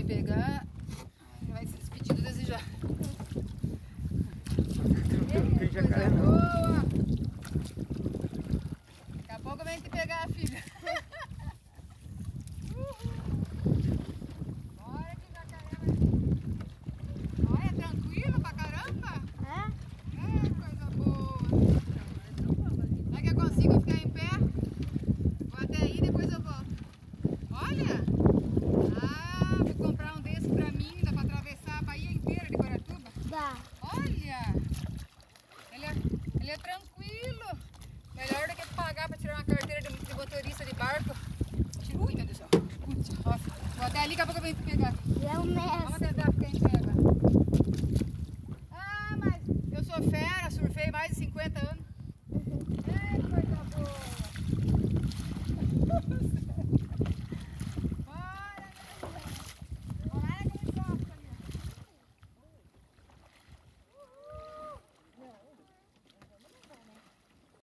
pegar, vai se despedir do desejado. Tem jacaré não. Boa! Daqui a pouco vem te pegar, filha. Bora que o jacaré vai vir. Olha, tranquilo pra caramba. É, coisa boa. Será que eu consigo ficar em pé? Vou até aí, depois eu volto. Olha! Ah, vou comprar um desse pra mim, dá pra atravessar a Bahia inteira de Guaratuba. Dá. Olha! Ele é tranquilo. Melhor do que pagar pra tirar uma carteira de motorista de barco. Ui, meu Deus do céu. Vou até ali, daqui a pouco eu venho te pegar. É o Vamos mestre. tentar ficar em pé agora.